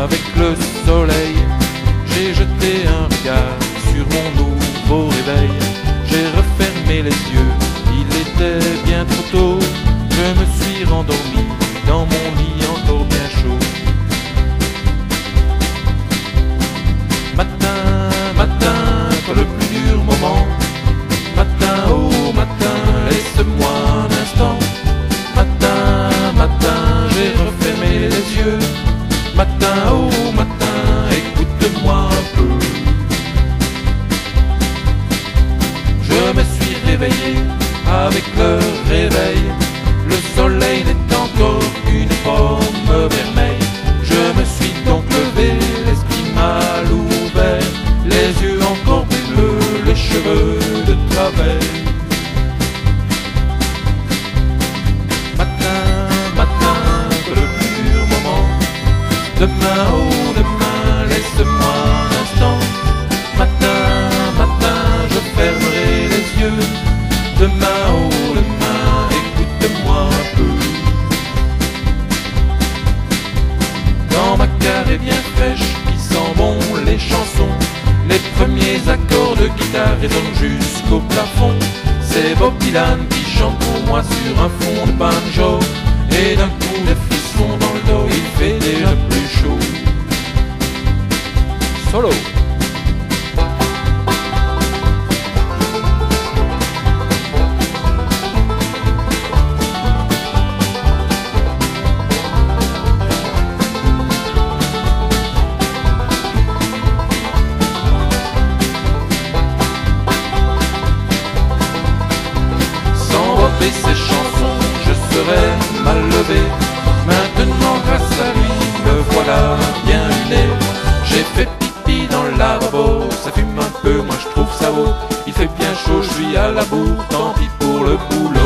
avec le soleil. J'ai jeté un regard sur mon nouveau réveil. J'ai refermé les yeux, il était bien trop tôt. Je me suis rendormi dans mon lit encore bien chaud. Matin, matin, quand le plus dur moment. Matin, oh matin, laisse-moi un instant. Matin, matin, j'ai refermé les yeux. Matin, oh matin, écoute-moi un peu. Je me suis réveillé avec le réveil. Le soleil n'est encore qu'une pomme vermeille. Je me suis donc levé, l'esprit mal ouvert, les yeux encore bleus, les cheveux de travers. Matin, matin, le plus dur moment. Demain, oh demain, laisse-moi un instant. Matin, matin, je fermerai les yeux. Demain, oh demain, écoute-moi un peu. Dans ma carré bien fraîche, qui sent bon les chansons, les premiers accords de guitare résonnent jusqu'au plafond. C'est Bob Dylan qui chante pour moi sur un fond de banjo. Et d'un coup des frissons dans le dos, il fait déjà plus chaud. Solo. Et ses chansons, je serais mal levé. Maintenant, grâce à lui, me voilà bien luné. J'ai fait pipi dans le lavabo, ça fume un peu, moi je trouve ça beau. Il fait bien chaud, je suis à la bourre, tant pis pour le boulot.